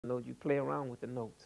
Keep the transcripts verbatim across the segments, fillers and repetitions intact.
note, you play around with the notes.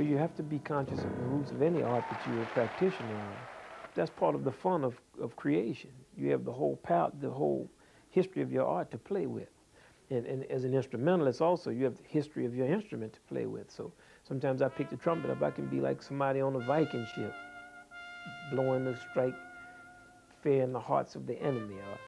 you have to be conscious of the roots of any art that you're a practitioner of. That's part of the fun of, of creation. You have the whole palette, the whole history of your art to play with. And, and as an instrumentalist also, you have the history of your instrument to play with. So sometimes I pick the trumpet up, I can be like somebody on a Viking ship, blowing the strike, fear in the hearts of the enemy. Or